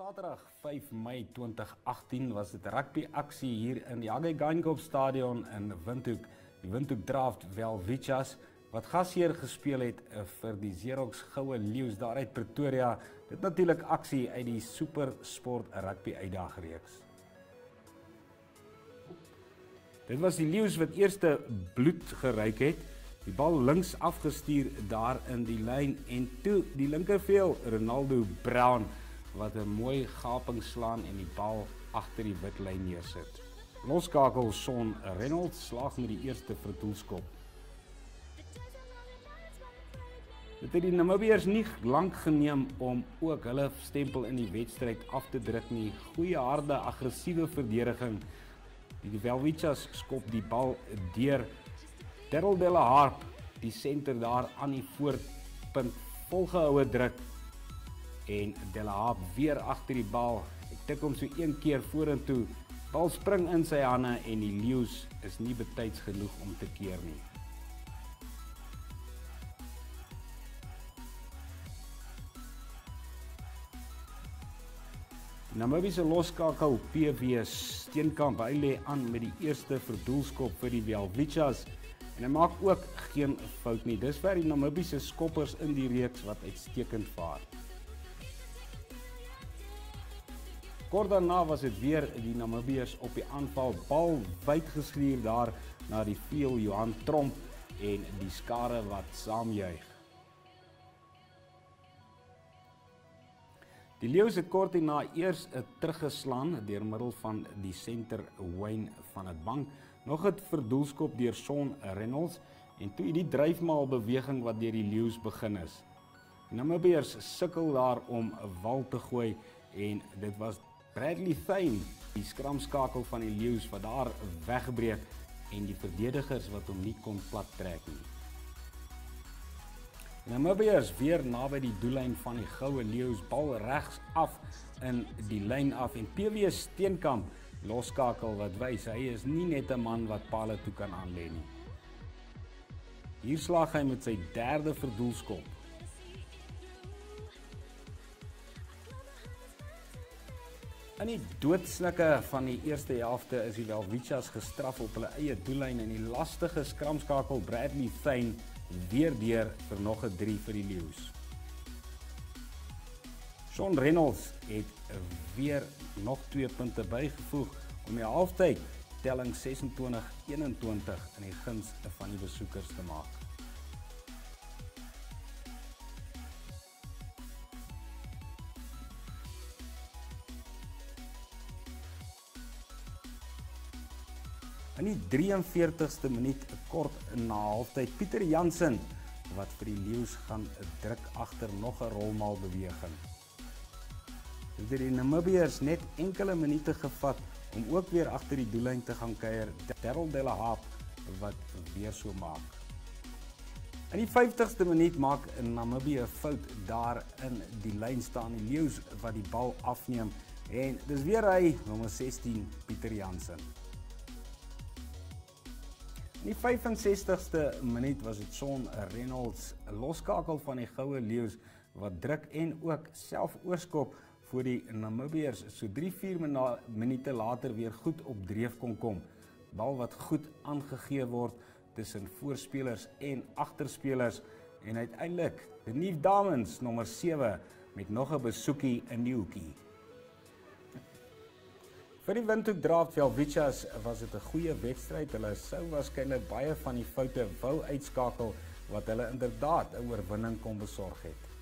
Saterdag 5 Mei 2018 was dit rugby aksie hier in die Haggai Geingob Stadion in Windhoek. Die Windhoek Draft Welvichas wat gasheer gespeel het vir die Xerox Goue Leeu's daar uit Pretoria. Dit natuurlik aksie uit die Super Sport Rugby Uitdagreeks. Dit was die Leeu's wat eerste bloed geruik het. Die bal links afgestuur daar in die lyn en toe die linkervleuel Ronaldo Brown wat 'n mooi gaping slaan en die bal agter die wit lyn neersit. Loskakel Shaun Reynolds slaag met die eerste vir doelskop. Dit het die Namibiërs nie lank geneem om ook hulle stempel in die wedstryd af te druk nie. Goeie harde aggressiewe verdediging. Die Welvichas skop die bal deur Darryl De La Harp, die senter daar aan die voorpunt, volgehoue druk en De La Harp weer agter die bal. Ek tik hom so een keer vorentoe. Bal spring in sy hande en die Leeu's is nie betyds genoeg om te keer nie. Die Namibiese loskakel PV Steenkamp, hy lê aan met die eerste verdoelskop vir die Welvichas. En hy maak ook geen fout nie. Dis vir die Namibiese skoppers in die reeks wat uitstekend vaar. Kort daarna was dit weer die Namibiërs op die aanval. Bal wyd geskuur daar na die vleuel Johan Tromp en die skare wat saamjuig. Die Leeu's het kort hierna eers teruggeslaan deur middel van die senter Wayne van het Bank. Nog 'n verdoelskop deur Shaun Reynolds en toe die dryfmaal beweging wat deur die Leeu's begin is. Die Namibiërs sukkel daar om 'n wal te gooi en dit was Bradley Thane, die skramskakel van die Leeu's wat daar wegbreek en die verdedigers wat hom nie kon plat trek nie. Namibiërs weer naby die doellyn van die Goue Leeu's, bal regs af in die lyn af en PV Steenkamp loskakel wat wys hy is nie net 'n man wat palle toe kan aanlê nie. Hier slaag hy met sy derde verdoelskop. In die doodsnikke van die eerste helfte is die Welvichas gestraf op hulle eie doellyn en die lastige skramskakel Bradley Thane weer deur vir nog 'n 3 vir die Leeu's. Shaun Reynolds het weer nog 2 punte bygevoeg om die halftyd telling 26-21 in die guns van die besoekers te maak. In die 43ste minuut kort na halftyd Pieter Jansen wat vir die Leeu's gaan druk agter nog 'n rolmaal beweging. Dit het die Namibiërs net enkele minute gevat om ook weer agter die doellyn te gaan kuier. Darryl De La Harp wat weer so maak. In die 50ste minuut maak Namibië 'n fout daar in die lyn staan die Leeu's wat die bal afneem en dis weer hy nommer 16 Pieter Jansen. In die 65ste minuut was dit Shaun Reynolds, 'n loskakel van die Goue Leeu's wat druk en ook self oorskop voor die Namibiërs so 3-4 minute later weer goed op dreef kon kom. Bal wat goed aangegee word tussen voorspelers en agterspelers en uiteindelik Denief Damens nommer 7 met nog 'n besoekie in die hoekie. Vir die Windhoek Draft Welvichas was dit 'n goeie wedstryd. Hulle sou waarskynlik baie van die foute wou uitskakel wat hulle inderdaad 'n oorwinning kon besorg het.